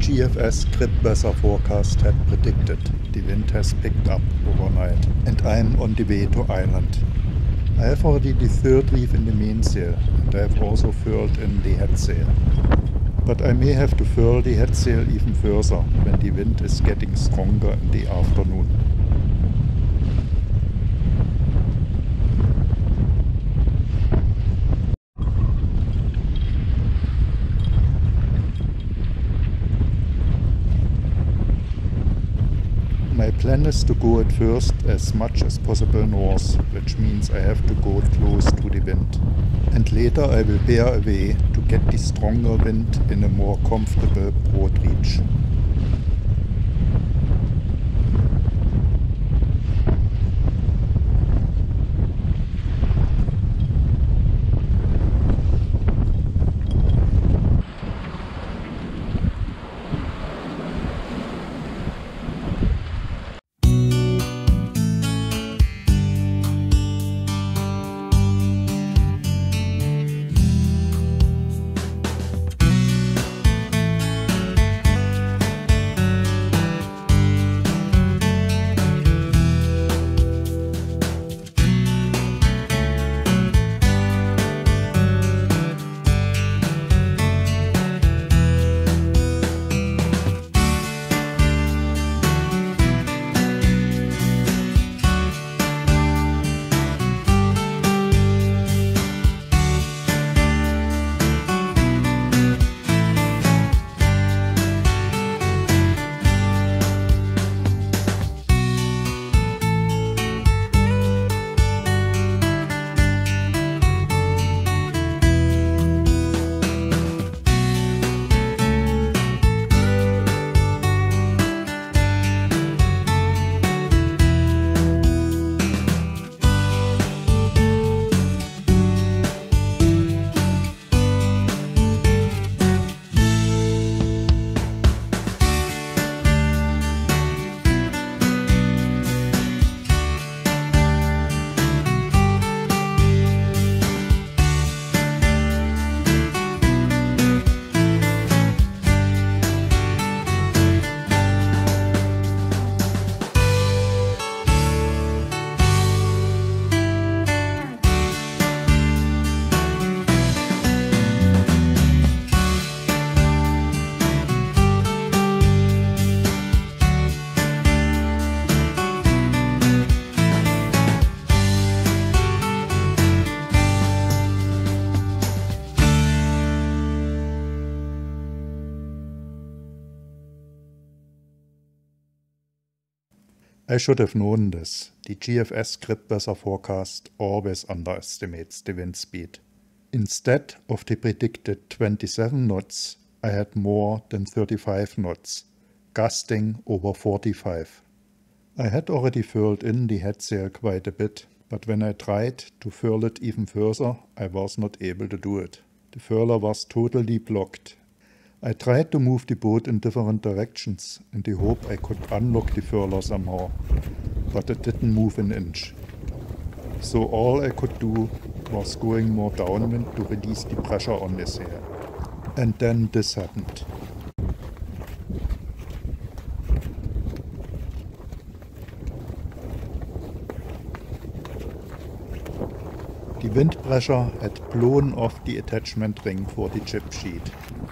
GFS grid weather forecast had predicted the wind has picked up overnight, and I am on the way to Ireland. I have already the third reef in the mainsail, and I have also furled in the headsail. But I may have to furl the headsail even further when the wind is getting stronger in the afternoon. My plan is to go at first as much as possible north, which means I have to go close to the wind. And later I will bear away to get the stronger wind in a more comfortable broad reach. I should have known this. The GFS grid weather forecast always underestimates the wind speed. Instead of the predicted 27 knots, I had more than 35 knots, gusting over 45. I had already furled in the headsail quite a bit, but when I tried to furl it even further, I was not able to do it. The furler was totally blocked. I tried to move the boat in different directions in the hope I could unlock the furler somehow, but it didn't move an inch. So all I could do was going more downwind to release the pressure on the sail. And then this happened. The wind pressure had blown off the attachment ring for the jib sheet.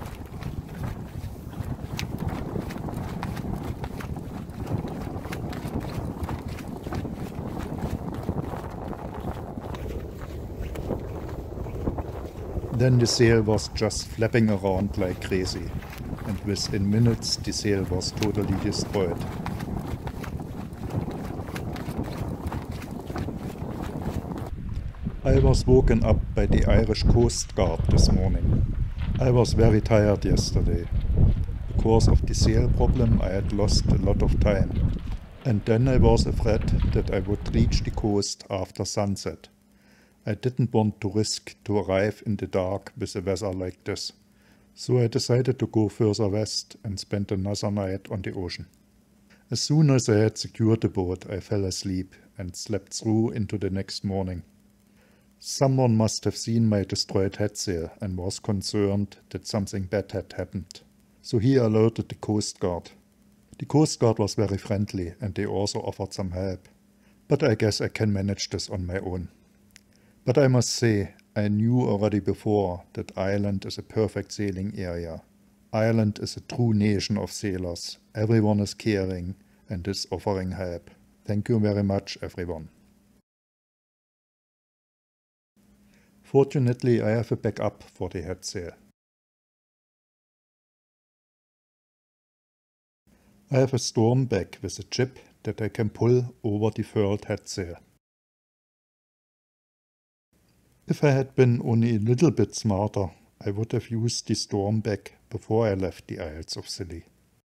Then the sail was just flapping around like crazy, and within minutes the sail was totally destroyed. I was woken up by the Irish Coast Guard this morning. I was very tired yesterday. Because of the sail problem I had lost a lot of time, and then I was afraid that I would reach the coast after sunset. I didn't want to risk to arrive in the dark with a weather like this, so I decided to go further west and spend another night on the ocean. As soon as I had secured the boat, I fell asleep and slept through into the next morning. Someone must have seen my destroyed headsail and was concerned that something bad had happened. So he alerted the Coast Guard. The Coast Guard was very friendly and they also offered some help. But I guess I can manage this on my own. But I must say, I knew already before that Ireland is a perfect sailing area. Ireland is a true nation of sailors. Everyone is caring and is offering help. Thank you very much, everyone. Fortunately, I have a backup for the head sail. I have a storm back with a jib that I can pull over the furled head sail. If I had been only a little bit smarter, I would have used the storm back before I left the Isles of Scilly.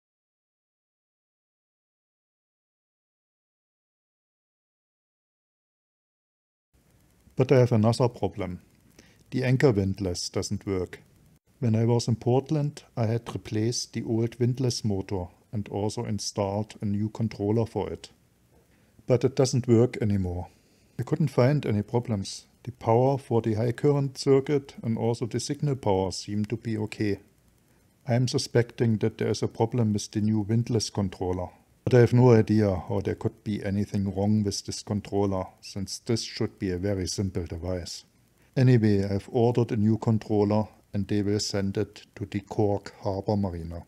But I have another problem. The anchor windlass doesn't work. When I was in Portland, I had replaced the old windlass motor and also installed a new controller for it. But it doesn't work anymore. I couldn't find any problems. The power for the high current circuit and also the signal power seem to be okay. I am suspecting that there is a problem with the new windlass controller. But I have no idea how there could be anything wrong with this controller, since this should be a very simple device. Anyway, I've ordered a new controller and they will send it to the Cork Harbour Marina.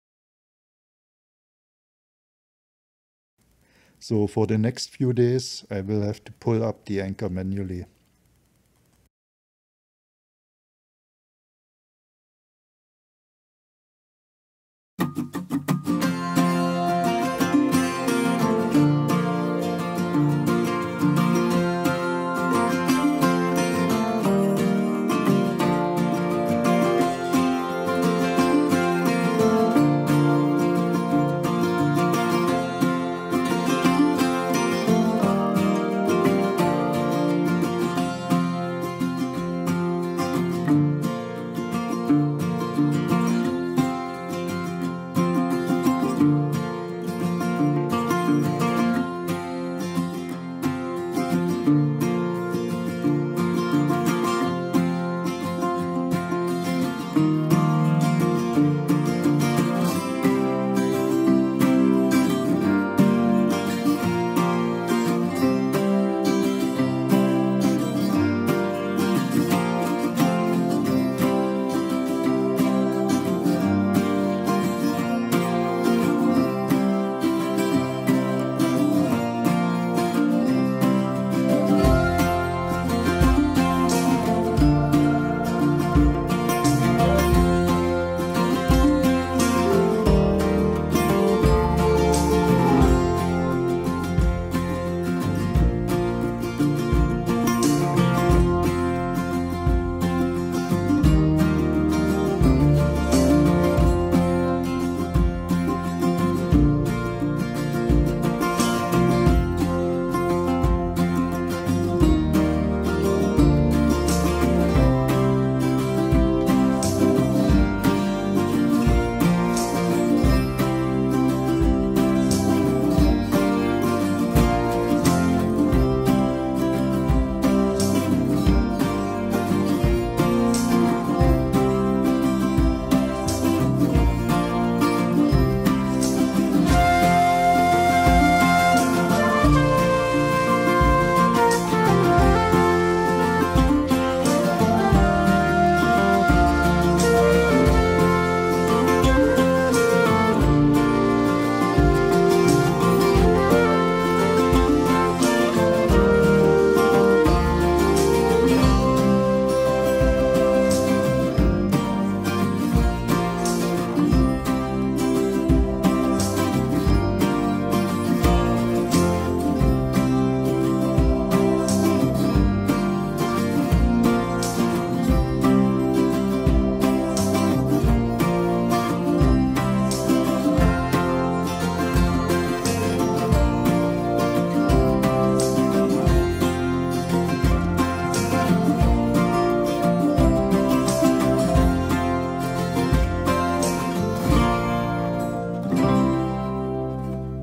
So for the next few days I will have to pull up the anchor manually.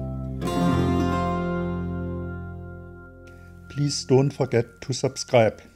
Please don't forget to subscribe.